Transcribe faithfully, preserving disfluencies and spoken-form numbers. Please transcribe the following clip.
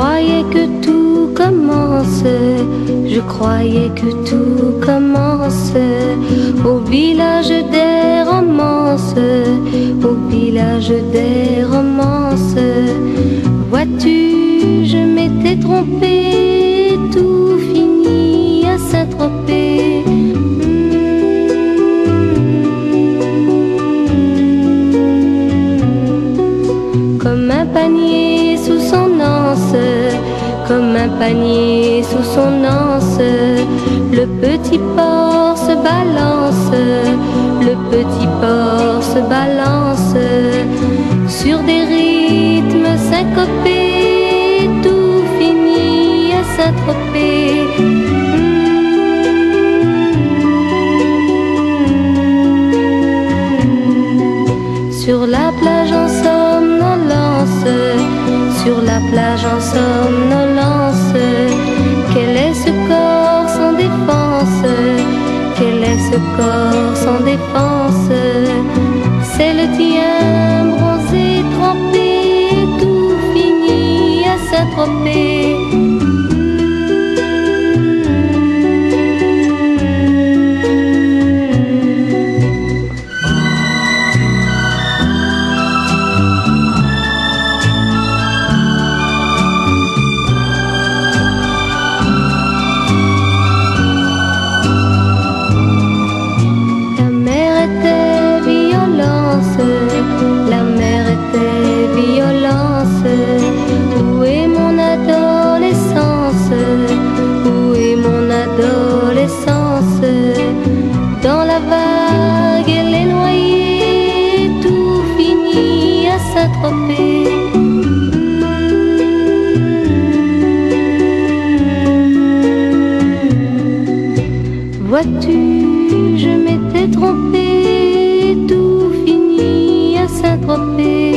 croyais que tout commence, je croyais que tout commence au village des romances, au village des romances. Vois-tu, je m'étais trompée, tout finit à Saint-Tropez. Comme un panier sous son anse, comme un panier sous son anse, le petit porc se balance, le petit porc se balance sur des rythmes syncopés, tout finit à Saint-Tropez. Sur la plage en somnolence, sur la plage en somnolence, quel est ce corps sans défense? Quel est ce corps sans défense? C'est le tien, bronzé, trempé, tout finit à Saint-Tropez. La mer était violence. Où est mon adolescence? Où est mon adolescence? Dans la vague elle est noyée, tout finit à Saint-Tropez. Vois-tu, je m'étais trompée, tout finit à Saint-Tropez.